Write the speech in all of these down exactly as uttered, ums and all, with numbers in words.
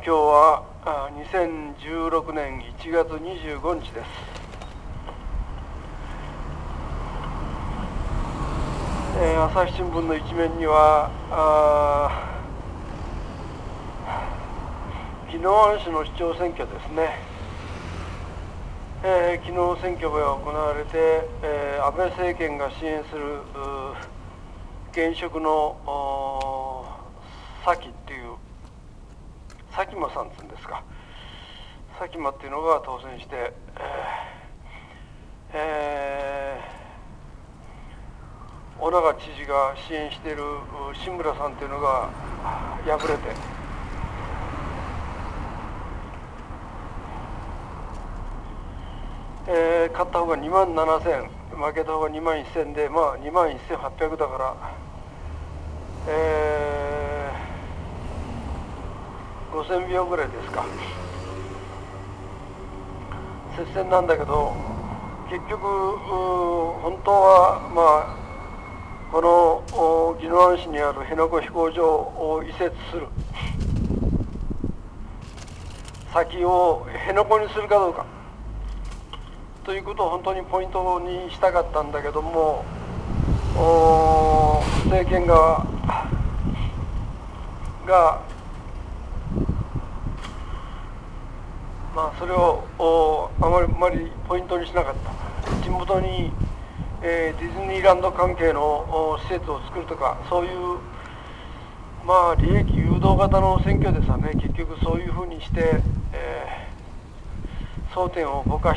今日はにせんじゅうろくねんいちがつにじゅうごにちです。えー、朝日新聞の一面には宜野湾市の市長選挙ですね、えー、昨日選挙が行われて、えー、安倍政権が支援する現職の佐喜っていう佐喜真さんっていうんですか、佐喜真っていうのが当選して、えーえー、小長知事が支援している志村さんっていうのが敗れて、えー、勝った方がにまんななせん、負けた方がにまんせんで、まあにまんせんはっぴゃくだから、えー、ごせんひょうぐらいですか。接戦なんだけど、結局本当はまあこの宜野湾市にある辺野古飛行場を移設する先を辺野古にするかどうかということを本当にポイントにしたかったんだけども、政権側がまあそれをあまりあまりポイントにしなかった。地元に、えー、ディズニーランド関係の施設を作るとか、そういうまあ利益誘導型の選挙ですわね。結局そういうふうにして、えー、争点をぼかした。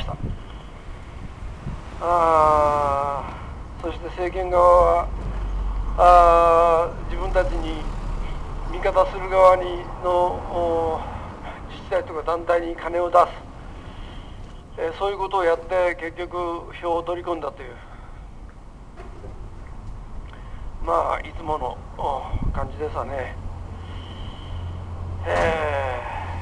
あそして政権側はあ自分たちに味方する側にの自治体とか団体に金を出す、えー、そういうことをやって結局票を取り込んだという、まあいつもの感じですわね。え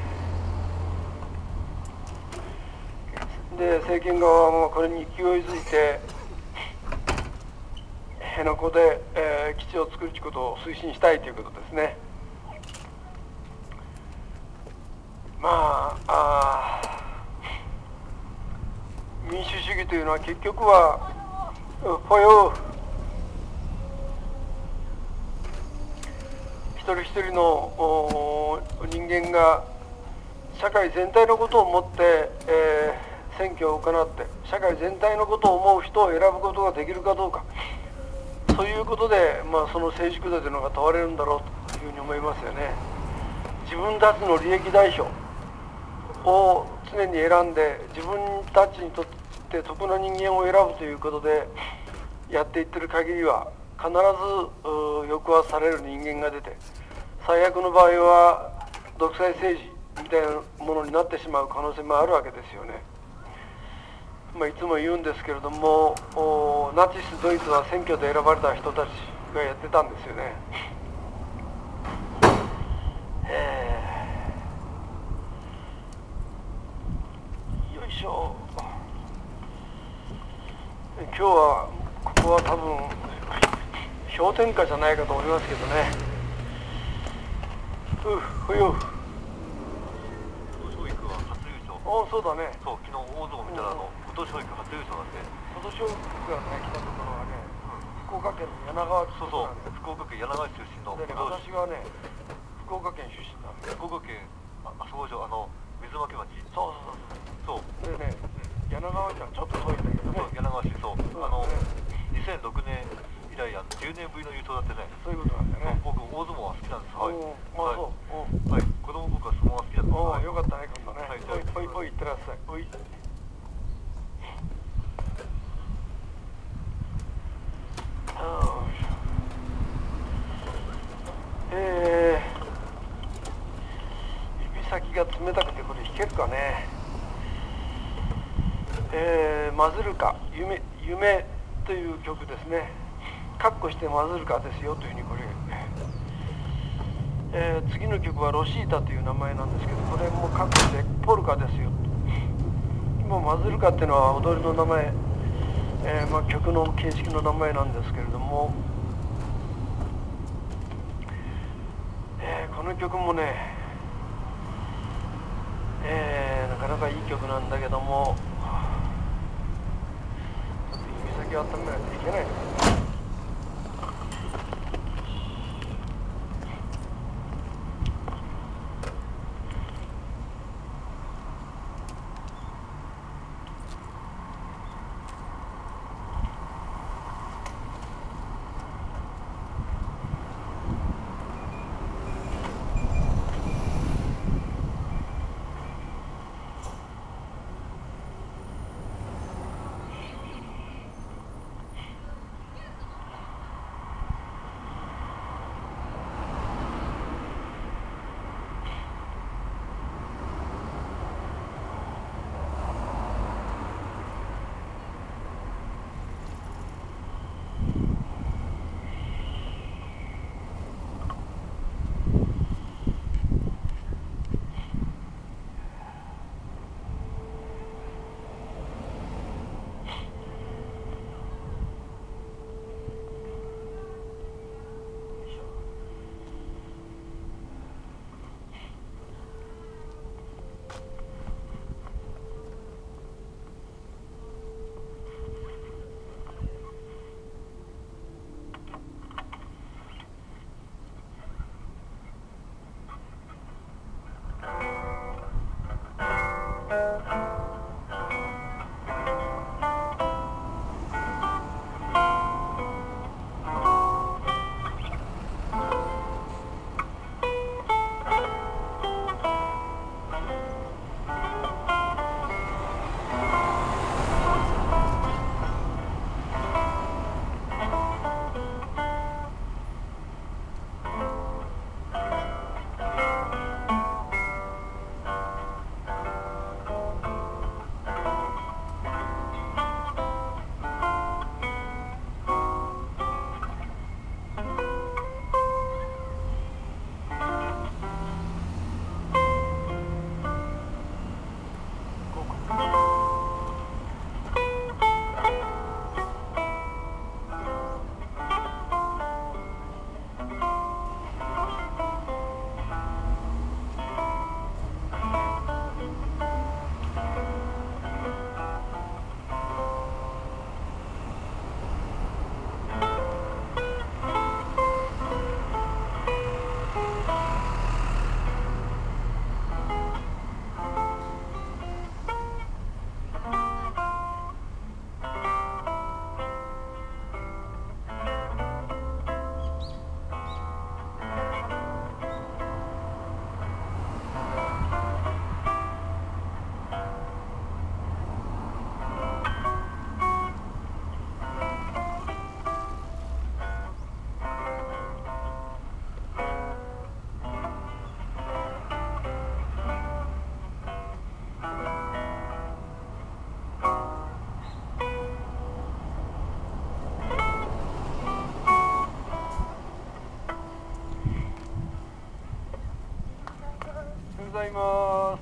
ー、で政権側もこれに勢いづいて辺野古で、えー、基地を作るということを推進したいということですね。まあ、あ民主主義というのは結局は雇用一人一人の人間が社会全体のことを思って、えー、選挙を行って社会全体のことを思う人を選ぶことができるかどうか、そういうことで、まあ、その成熟度というのが問われるんだろうというふうに思いますよね。自分たちの利益代償を常に選んで自分たちにとって得な人間を選ぶということでやっていってる限りは必ず抑圧される人間が出て、最悪の場合は独裁政治みたいなものになってしまう可能性もあるわけですよね。まあ、いつも言うんですけれども、ナチスドイツは選挙で選ばれた人たちがやってたんですよね。えー、よいしょ。今日はここは多分氷点下じゃないかと思いますけどね。うふよ。 東証育は初優勝。 ああ、そうだね。 そう、昨日大相撲見たら、あの東証育初優勝なんで。 東証育がね来たところはね、うん、福岡県の柳川市、 そうそう、福岡県柳川市出身の。 でね、私はね、福岡県出身なんで。 福岡県ああそこでしょ、あの水巻町。 そうそうそうそう。でね、うん、柳川市はちょっと遠いんだけどね。 そう、柳川市、そう、そうあの、ね、にせんろくねん以来あのじゅうねんぶりの優勝だってね。 そういうことなんだね。 僕大相撲は好きなんです。はい。 ああ、そう。 はい。子供僕は相撲が好きなんです。 おお、よかったね、今度ね。 はい、 おいおいおい、いってらっしゃい。おい。えー、指先が冷たくてこれ弾けるかね。えー、マズルカ夢夢という曲ですね。カッコしてマズルカですよというふうにこれ、えー、次の曲はロシータという名前なんですけど、これもカッコしてポルカですよ。もうマズルカっていうのは踊りの名前、えーまあ、曲の形式の名前なんですけれども、えー、この曲もね、 かなかいい曲なんだけども、ちょっと指先を温めないといけないのかな。ございます。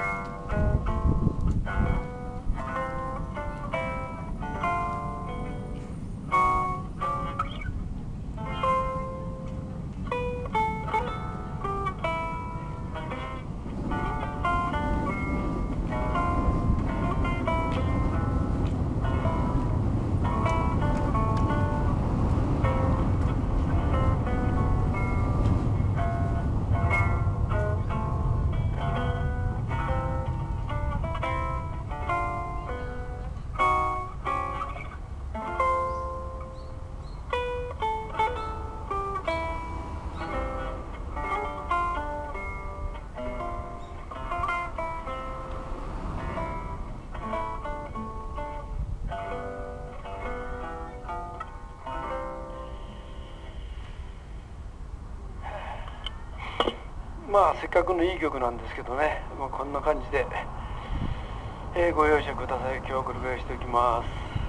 まあせっかくのいい曲なんですけどね、まあ、こんな感じで、えー、ご容赦ください。今日はこれぐらいしておきます。